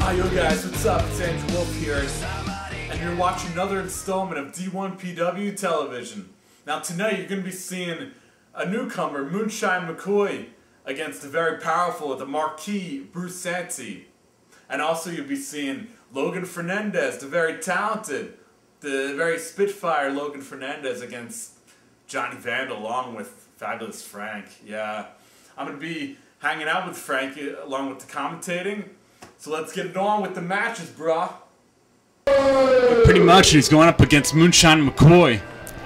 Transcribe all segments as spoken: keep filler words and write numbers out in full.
Hi yo guys, what's up? It's Andrew Wolf here, and you're watching another installment of D one P W Television. Now tonight you're going to be seeing a newcomer, Moonshine McCoy, against the very powerful, the marquee Bruce Santee. And also you'll be seeing Logan Fernandez, the very talented, the very Spitfire Logan Fernandez against Johnny Vandal, along with Fabulous Frank. Yeah, I'm going to be hanging out with Frank along with the commentating. So let's get it on with the matches, brah. Pretty much, he's going up against Moonshine McCoy.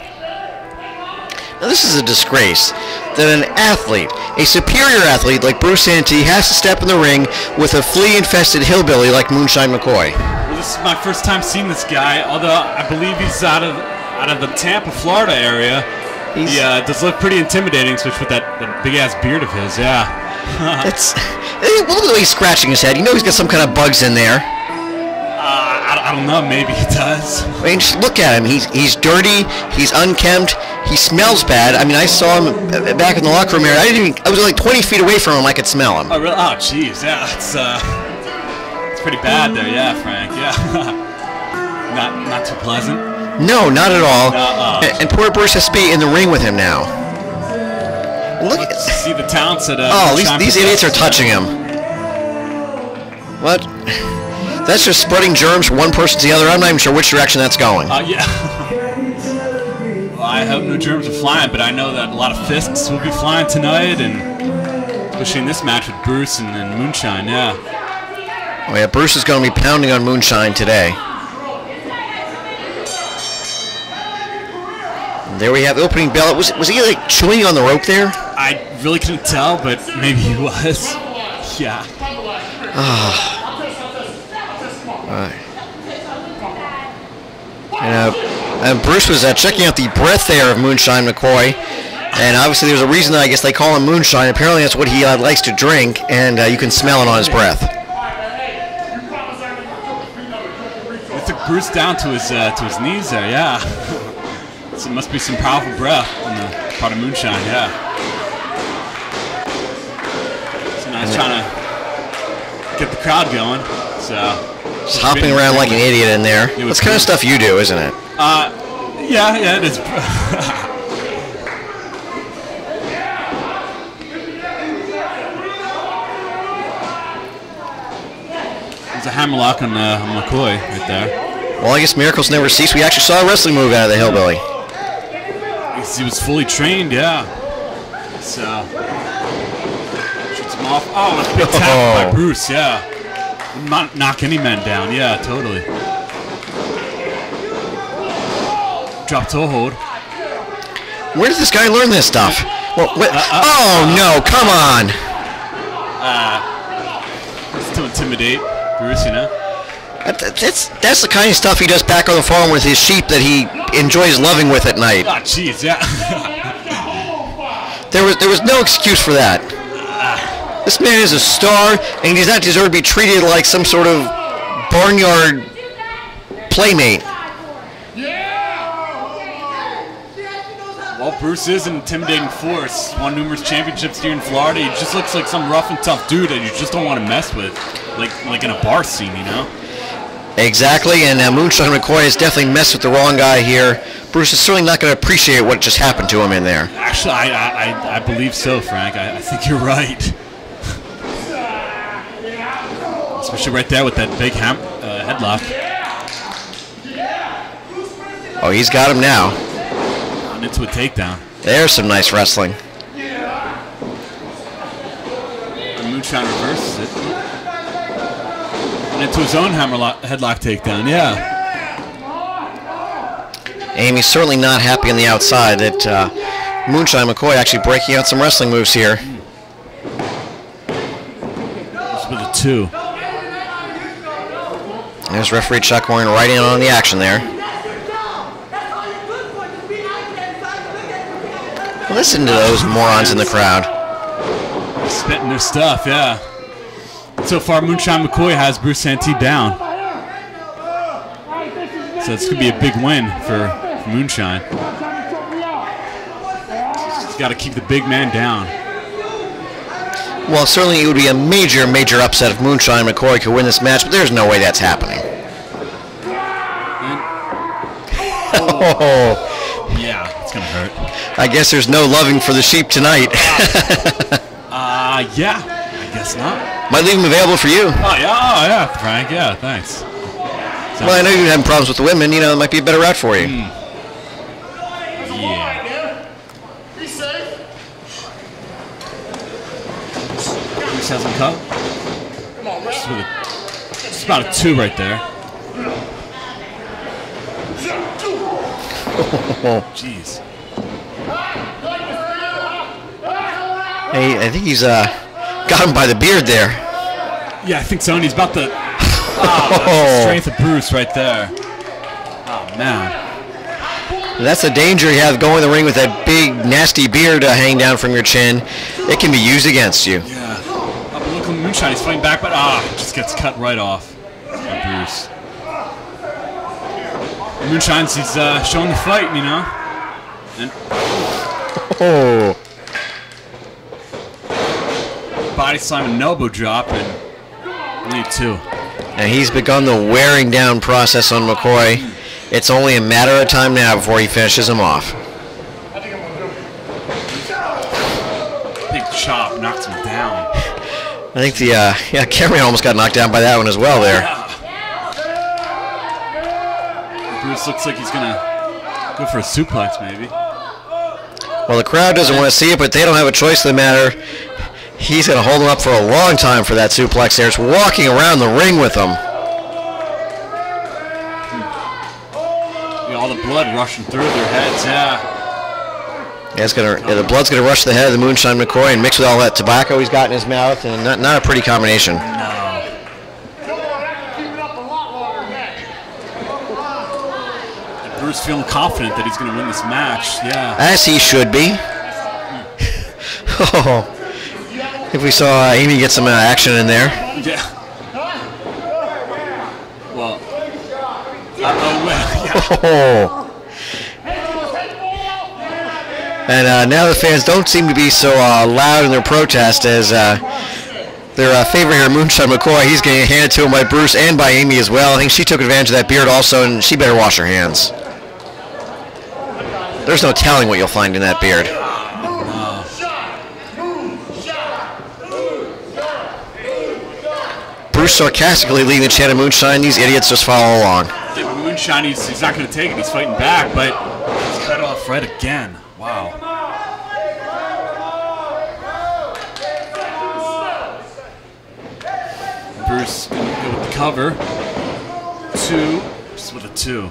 Now this is a disgrace that an athlete, a superior athlete like Bruce Santee, has to step in the ring with a flea-infested hillbilly like Moonshine McCoy. Well, this is my first time seeing this guy, although I believe he's out of out of the Tampa, Florida area. He's, he uh, does look pretty intimidating, especially with that, that big-ass beard of his, yeah. It's, look at the way he's scratching his head. You know he's got some kind of bugs in there. Uh, I, I don't know, maybe he does. I mean, just look at him. He's, he's dirty, he's unkempt, he smells bad. I mean, I saw him back in the locker room area. I didn't even, I was like twenty feet away from him, I could smell him. Oh, really? Oh, jeez, yeah, it's, uh, it's pretty bad there, yeah, Frank, yeah. not, not too pleasant. No, not at all. No, uh, and, and poor Bruce has to be in the ring with him now. Look at see the talents that. Uh, oh, these, these idiots are touching him. What? That's just spreading germs from one person to the other. I'm not even sure which direction that's going. Uh, yeah. Well, I hope no germs are flying, but I know that a lot of fists will be flying tonight, and especially in this match with Bruce and, and Moonshine. Yeah. Oh yeah, Bruce is going to be pounding on Moonshine today. There we have the opening bell. Was was he like chewing on the rope there? I really couldn't tell, but maybe he was. Yeah. Ah. Right. And, uh, and Bruce was uh, checking out the breath there of Moonshine McCoy, and obviously there's a reason that I guess they call him Moonshine. Apparently that's what he uh, likes to drink, and uh, you can smell it on his breath. It took Bruce down to his uh, to his knees there. Yeah. So it must be some powerful breath in the part of Moonshine, yeah. So now he's trying to get the crowd going. So just hopping around like an idiot in there. That's kind of stuff you do, isn't it? Uh, yeah, yeah, it is. There's a hammerlock on uh, McCoy right there. Well, I guess miracles never cease. We actually saw a wrestling move out of the hillbilly. He was fully trained, yeah. So shoots him off. Oh, a big tap oh. by Bruce, yeah. Not knock any man down, yeah, totally. Drop toe hold. Where does this guy learn this stuff? Well, uh, uh, oh uh, no! Come on. Uh, just to intimidate Bruce, you know. That's that's the kind of stuff he does back on the farm with his sheep that he enjoys loving with at night. Ah, oh, jeez, yeah. there was there was no excuse for that. This man is a star, and he does not deserve to be treated like some sort of barnyard playmate. Well, Bruce is an intimidating force. Won numerous championships here in Florida. He just looks like some rough and tough dude that you just don't want to mess with, like like in a bar scene, you know. Exactly, and uh, Moonshine McCoy has definitely messed with the wrong guy here. Bruce is certainly not going to appreciate what just happened to him in there. Actually, I I, I believe so, Frank. I, I think you're right. Especially right there with that big ham uh, headlock. Oh, he's got him now. And into a takedown. There's some nice wrestling. And Moonshine reverses it. Into his own hammerlock, headlock takedown, yeah. Amy's certainly not happy on the outside that uh, Moonshine McCoy actually breaking out some wrestling moves here. Just with a two. There's referee Chuck Warren right in on the action there. Listen to those morons in the crowd. Spitting their stuff, yeah. So far, Moonshine McCoy has Bruce Santee down. So it's going to be a big win for, for Moonshine. He's got to keep the big man down. Well, certainly it would be a major, major upset if Moonshine McCoy could win this match, but there's no way that's happening. Oh. Yeah, it's going to hurt. I guess there's no loving for the sheep tonight. uh, yeah, I guess not. Might leave him available for you. Oh, yeah, oh, yeah, Frank, yeah, thanks. Sounds well, I know you're having problems with the women. You know, it might be a better route for you. Mm. Yeah. Be safe. Bruce has him cut. Come on, Just, with a, just about a two right there. Jeez. Hey, I think he's uh, got him by the beard there. Yeah, I think so. And he's about to. Oh, that's the strength of Bruce right there. Oh, man. That's the danger you have going in the ring with that big, nasty beard uh, hanging down from your chin. It can be used against you. Yeah. Oh, but look at Moonshine. He's fighting back, but ah, oh, just gets cut right off by Bruce. Moonshine's he's uh, showing the fight, you know. And oh. Body slam and elbow drop, and only two. And he's begun the wearing down process on McCoy. It's only a matter of time now before he finishes him off. Big chop knocks him down. I think the uh, yeah, cameraman almost got knocked down by that one as well there. Yeah. Bruce looks like he's gonna go for a suplex, maybe. Well, the crowd doesn't want to see it, but they don't have a choice in the matter. He's gonna hold him up for a long time for that suplex there. It's walking around the ring with him. Yeah, all the blood rushing through their heads, yeah. Yeah, it's gonna, yeah, the blood's going to rush to the head of the Moonshine McCoy and mix with all that tobacco he's got in his mouth, and not, not a pretty combination. No. And Bruce feeling confident that he's going to win this match, yeah. As he should be. Oh, if we saw uh, Amy get some uh, action in there. Yeah. Well. Uh-oh, well, yeah. Oh. And uh, now the fans don't seem to be so uh, loud in their protest as uh, their uh, favorite here, Moonshine McCoy, he's getting handed to him by Bruce and by Amy as well. I think she took advantage of that beard also, and she better wash her hands. There's no telling what you'll find in that beard. Bruce sarcastically leading the chant of Moonshine. These idiots just follow along. Yeah, Moonshine, he's, he's not going to take it. He's fighting back, but he's cut off right again. Wow. Bruce going to go with the cover. Two. Just with a two.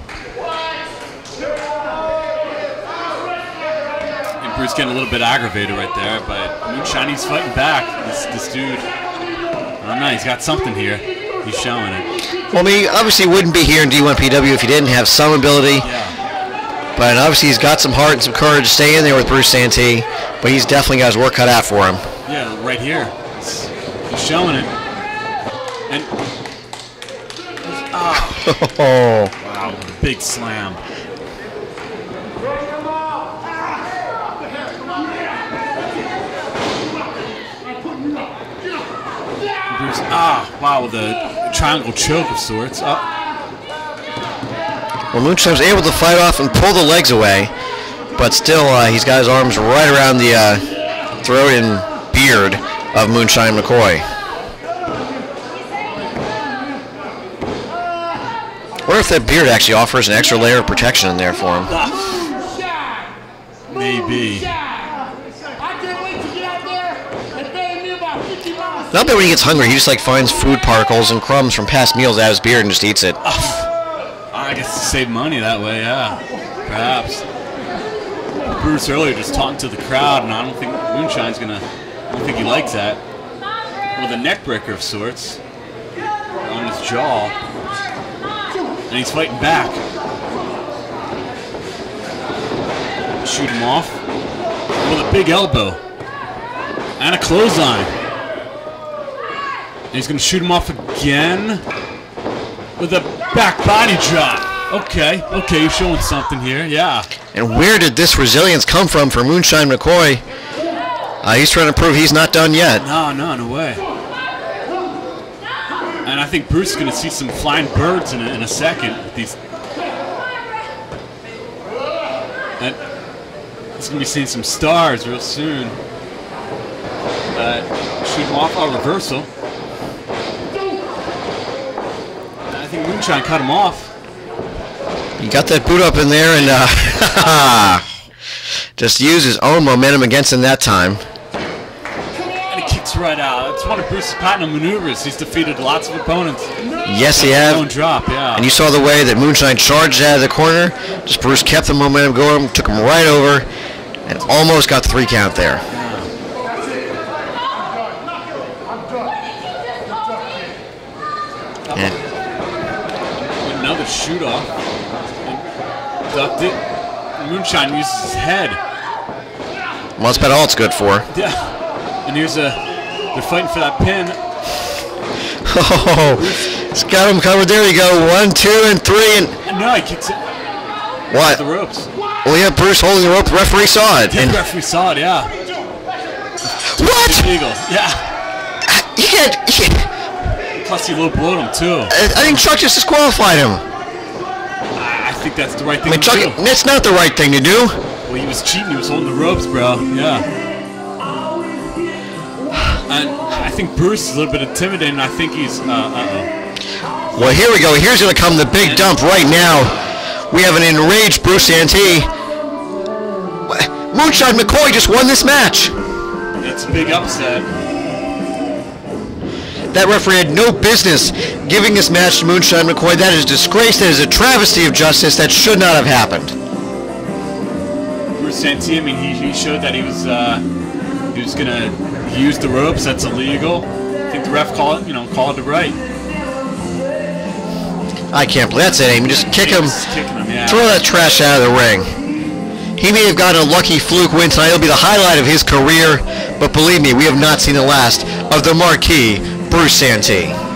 And Bruce getting a little bit aggravated right there, but Moonshine, he's fighting back. This, this dude, I don't know, he's got something here. He's showing it. Well, I mean, obviously he wouldn't be here in D one P W if he didn't have some ability. Yeah. But obviously he's got some heart and some courage to stay in there with Bruce Santee. But he's definitely got his work cut out for him. Yeah, right here. He's, he's showing it. And ah, Oh. wow, big slam. Bruce, ah, wow, with a triangle choke of sorts. Oh. Well, Moonshine's able to fight off and pull the legs away, but still uh, he's got his arms right around the uh, throat and beard of Moonshine McCoy. I wonder if that beard actually offers an extra layer of protection in there for him. Ah. Maybe. Not that when he gets hungry, he just like finds food particles and crumbs from past meals out of his beard and just eats it. Oh. I guess to save money that way, yeah. Perhaps. Bruce earlier just talking to the crowd, and I don't think Moonshine's gonna. I don't think he likes that. With a neck breaker of sorts on his jaw, and he's fighting back. Shoot him off with a big elbow and a clothesline. And he's gonna shoot him off again with a back body drop. Okay, okay, you're showing something here, yeah. And where did this resilience come from for Moonshine McCoy? Uh, he's trying to prove he's not done yet. No, no, no way. And I think Bruce is going to see some flying birds in a, in a second. These, and he's going to be seeing some stars real soon. Uh, shoot him off, a reversal. I think Moonshine cut him off. He got that boot up in there and uh, just used his own momentum against him that time. And he kicks right out. It's one of Bruce's platinum maneuvers. He's defeated lots of opponents. Yes, he has. Own drop, yeah. And you saw the way that Moonshine charged out of the corner. Just Bruce kept the momentum going, took him right over, and almost got the three count there. Yeah. Another shoot off. Ducked it. Moonshine uses his head. Well, that's about all it's good for. Yeah. And here's a. They're fighting for that pin. Oh, he's got him covered. There you go. One, two, and three, and. And no, he kicks it. What? The ropes. Well, yeah, Bruce holding the rope. The referee saw it. The And referee saw it. Yeah. what? Eagle. Yeah. You can't. You can't. Plus, he low blowed him too. I I think Chuck just disqualified him. I, I think that's the right I thing mean, to Chuck, do. that's not the right thing to do. Well, he was cheating. He was holding the ropes, bro. Yeah. And I think Bruce is a little bit intimidating. I think he's. Uh, uh-oh. Well, here we go. Here's going to come the big dump right now. We have an enraged Bruce Santee. Moonshine McCoy just won this match. It's a big upset. That referee had no business giving this match to Moonshine McCoy. That is disgrace. That is a travesty of justice. That should not have happened. Bruce Santee, I mean, he, he showed that he was uh, he was gonna use the ropes. That's illegal. I think the ref called it, you know, called it right. I can't believe that's it, Amy. Just kick him. Just kicking him, yeah. Throw that trash out of the ring. He may have gotten a lucky fluke win tonight. It'll be the highlight of his career. But believe me, we have not seen the last of the marquee Bruce Santee.